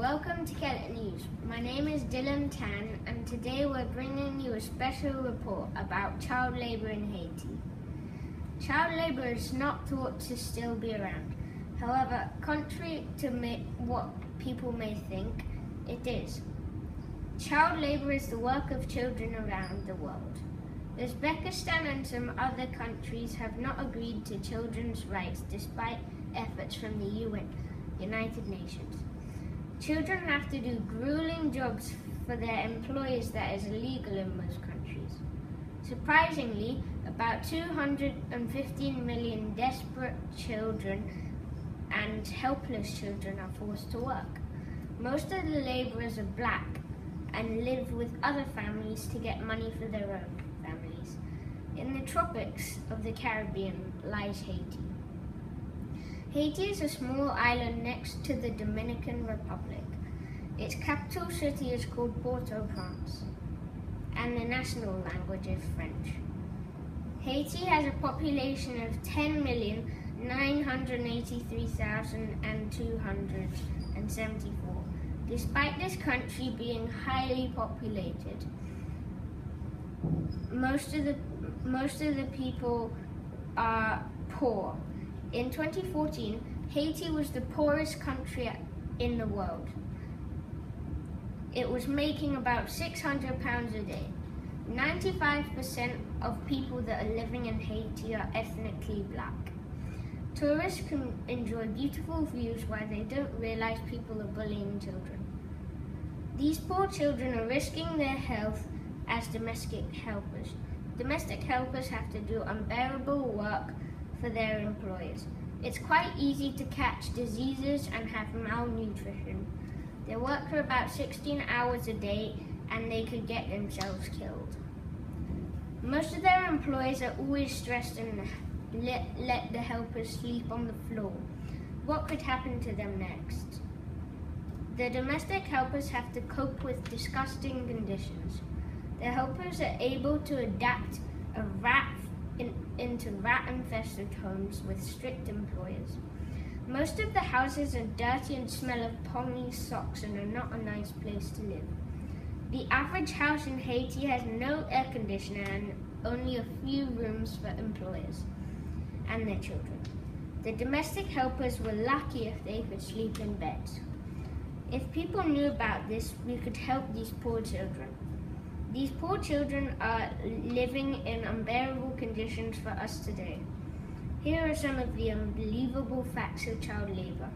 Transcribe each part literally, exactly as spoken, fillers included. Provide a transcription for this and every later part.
Welcome to Kellett News. My name is Dylan Tan and today we're bringing you a special report about child labour in Haiti. Child labour is not thought to still be around. However, contrary to may, what people may think, it is. Child labour is the work of children around the world. Uzbekistan and some other countries have not agreed to children's rights despite efforts from the U N, United Nations. Children have to do grueling jobs for their employers that is illegal in most countries. Surprisingly, about two hundred fifteen million desperate children and helpless children are forced to work. Most of the labourers are black and live with other families to get money for their own families. In the tropics of the Caribbean lies Haiti. Haiti is a small island next to the Dominican Republic. Its capital city is called Port-au-Prince, and the national language is French. Haiti has a population of ten million nine hundred eighty-three thousand two hundred seventy-four. Despite this country being highly populated, most of the most of the people are poor. In twenty fourteen, Haiti was the poorest country in the world. It was making about six hundred pounds a day. ninety-five percent of people that are living in Haiti are ethnically black. Tourists can enjoy beautiful views while they don't realize people are bullying children. These poor children are risking their health as domestic helpers. Domestic helpers have to do unbearable work for their employers. It's quite easy to catch diseases and have malnutrition. They work for about sixteen hours a day and they could get themselves killed. Most of their employers are always stressed and let, let the helpers sleep on the floor. What could happen to them next? The domestic helpers have to cope with disgusting conditions. The helpers are able to adapt a rat In, into rat-infested homes with strict employers. Most of the houses are dirty and smell of pongy socks and are not a nice place to live. The average house in Haiti has no air conditioner and only a few rooms for employers and their children. The domestic helpers were lucky if they could sleep in beds. If people knew about this, we could help these poor children. These poor children are living in unbearable conditions for us today. Here are some of the unbelievable facts of child labour.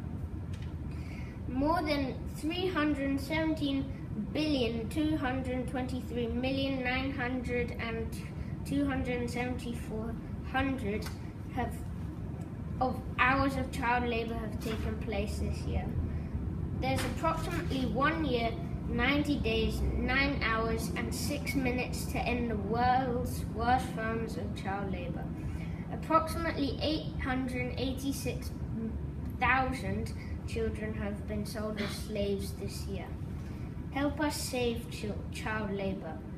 More than three hundred seventeen billion two hundred twenty-three million nine hundred and two hundred seventy-four hundred have of hours of child labour have taken place this year. There's approximately one year, ninety days, nine hours and six minutes to end the world's worst forms of child labour. Approximately eight hundred eighty-six thousand children have been sold as slaves this year. Help us save ch- child labour.